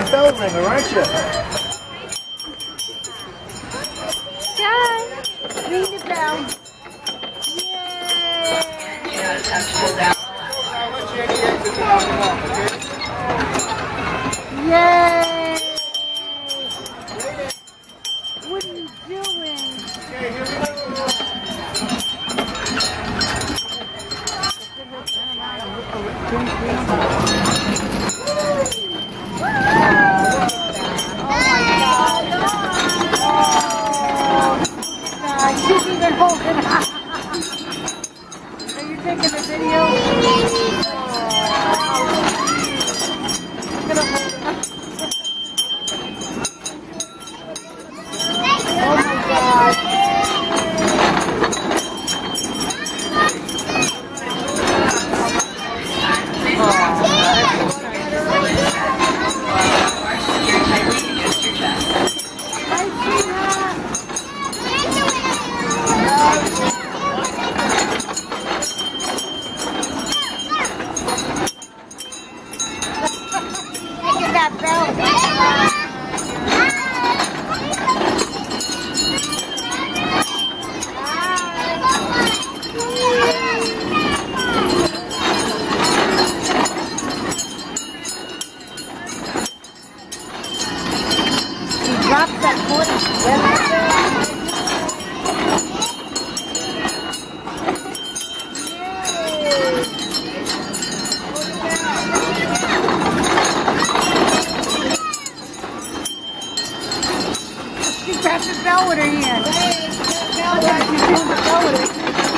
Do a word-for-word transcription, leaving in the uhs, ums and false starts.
that bell ringer, aren't you? Guys, ring the bell. Yay! Yay! What are you doing? Okay, here we go. She's even holding it. Are you taking a video? Oh, I'm gonna hold it up. Oh my God. That bell. He dropped that forty. She grabbed the bell with her hand. Hey, bell with her hand.